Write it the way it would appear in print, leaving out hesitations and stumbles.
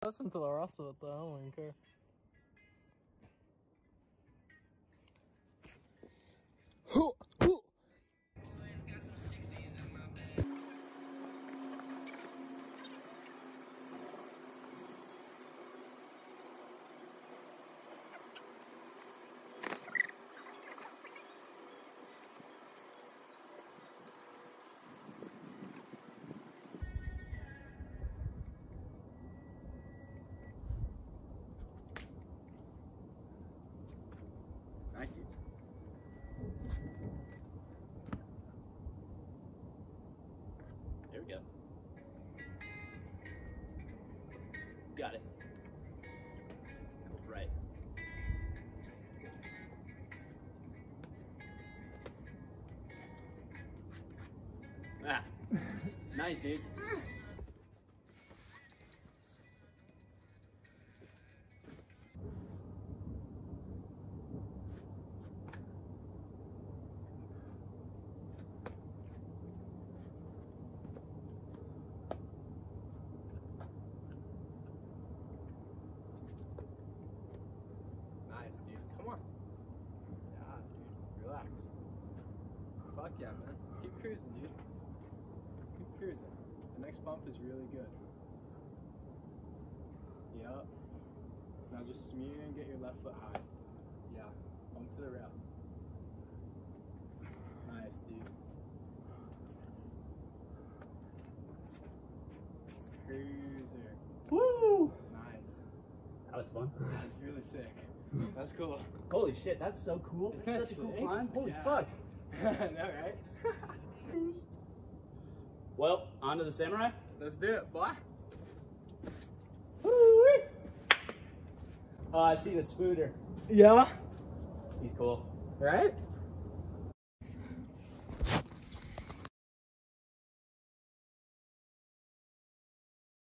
Listen to the rest of it though, I don't even care. Nice, dude. There we go. Got it. Right. Ah. Nice, dude. Nice, dude. Come on. Yeah, dude. Relax. Fuck yeah, man. Keep cruising, dude. Keep cruising. The next bump is really good. Yep. Now just smear and get your left foot high. Yeah. Bump to the rail. Nice, dude. Cruiser. Woo! Nice. That was fun. That's really sick. That's cool. Holy shit, that's so cool. Isn't that Such a cool sick? climb. Holy Yeah. fuck. I know, right? Well, on to the samurai. Let's do it, boy. Oh, I see the spooter. Yeah. He's cool. Right?